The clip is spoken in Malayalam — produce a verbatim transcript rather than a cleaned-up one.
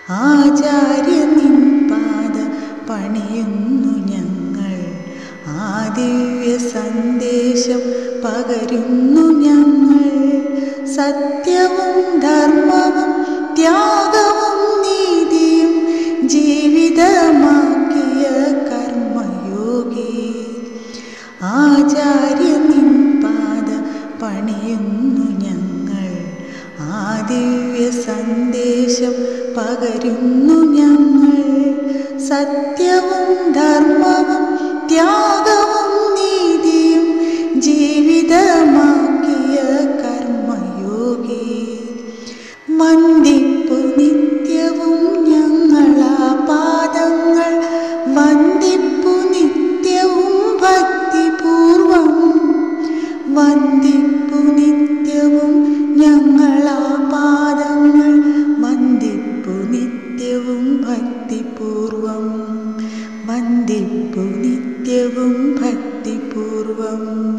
ആചാര്യ നിൻ പാദ പണിയുന്നു ഞങ്ങൾ. ആ ദിവ്യ സന്ദേശം പകരുന്നു ഞങ്ങൾ. സത്യവും ധർമ്മവും ത്യാഗവും നീതിയും ജീവിതമാക്കിയ കർമ്മയോഗി. ആചാര്യ നിൻ പാദ പണിയുന്നു ഞങ്ങൾ. ആ ദിവ്യ സന്ദേശം പകരുന്നു ഞങ്ങൾ. സത്യവും ധർമ്മവും ത്യാഗവും നീതിയും ജീവിതമാക്കിയ കർമ്മയോഗി. വന്ദിപ്പു നിത്യവും ഞങ്ങളാ പാദങ്ങൾ. വന്ദിപ്പു നിത്യവും ഭക്തിപൂർവം. വന്ദിപ്പു നിത്യവും ഞങ്ങളാ പാദങ്ങൾ. വന്ദിപ്പു നിത്യവും ഭക്തിപൂർവം. വന്ദിപ്പു നിത്യവും ഭക്തിപൂർവം.